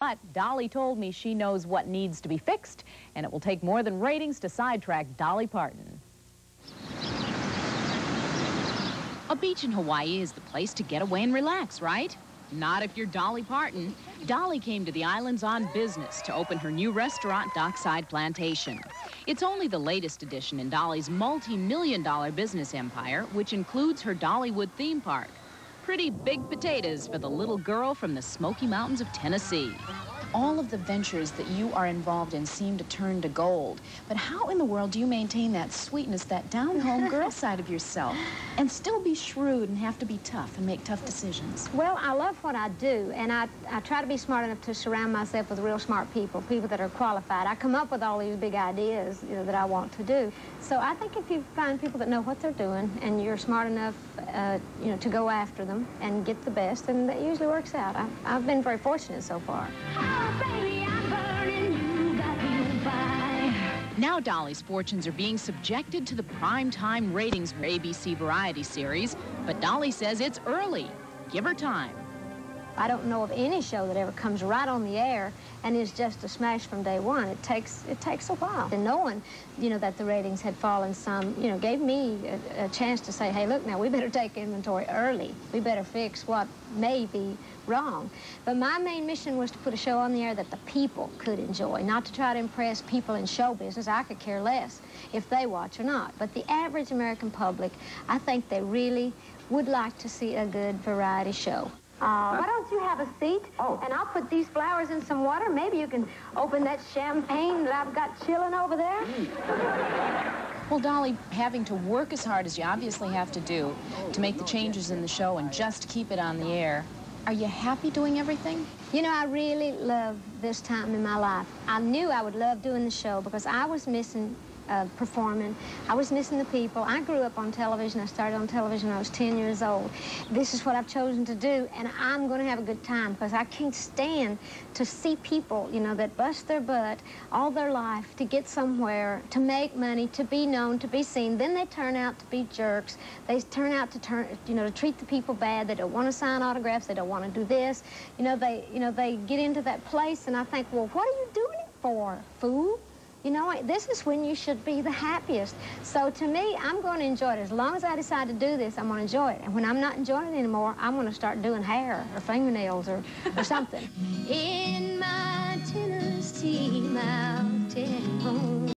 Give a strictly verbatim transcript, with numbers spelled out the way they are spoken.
But Dolly told me she knows what needs to be fixed, and it will take more than ratings to sidetrack Dolly Parton. A beach in Hawaii is the place to get away and relax, right? Not if you're Dolly Parton. Dolly came to the islands on business to open her new restaurant, Dockside Plantation. It's only the latest addition in Dolly's multi-million dollar business empire, which includes her Dollywood theme park. Pretty big potatoes for the little girl from the Smoky Mountains of Tennessee. All of the ventures that you are involved in seem to turn to gold. But how in the world do you maintain that sweetness, that down-home girl side of yourself, and still be shrewd and have to be tough and make tough decisions? Well, I love what I do, and I, I try to be smart enough to surround myself with real smart people, people that are qualified. I come up with all these big ideas, you know, that I want to do. So I think if you find people that know what they're doing and you're smart enough, uh, you know, to go after them and get the best, then that usually works out. I, I've been very fortunate so far. Now Dolly's fortunes are being subjected to the primetime ratings for A B C Variety series, but Dolly says it's early. Give her time. I don't know of any show that ever comes right on the air and is just a smash from day one. It takes it takes a while. And knowing, you know, that the ratings had fallen some, you know, gave me a, a chance to say, hey, look, now we better take inventory early. We better fix what may be wrong. But my main mission was to put a show on the air that the people could enjoy, not to try to impress people in show business. I could care less if they watch or not. But the average American public, I think they really would like to see a good variety show. Uh, why don't you have a seat, oh. and I'll put these flowers in some water. Maybe you can open that champagne that I've got chilling over there. Mm. Well, Dolly, having to work as hard as you obviously have to do to make the changes in the show and just keep it on the air, are you happy doing everything? You know, I really love this time in my life. I knew I would love doing the show because I was missing Uh, performing. I was missing the people. I grew up on television. I started on television when I was ten years old. This is what I've chosen to do, and I'm going to have a good time because I can't stand to see people, you know, that bust their butt all their life to get somewhere, to make money, to be known, to be seen. Then they turn out to be jerks. They turn out to turn, you know, to treat the people bad. They don't want to sign autographs. They don't want to do this. You know, they, you know, they get into that place, and I think, well, what are you doing it for, fool? You know, this is when you should be the happiest. So to me, I'm going to enjoy it. As long as I decide to do this, I'm going to enjoy it. And when I'm not enjoying it anymore, I'm going to start doing hair or fingernails or, or something. In my Tennessee mountain home.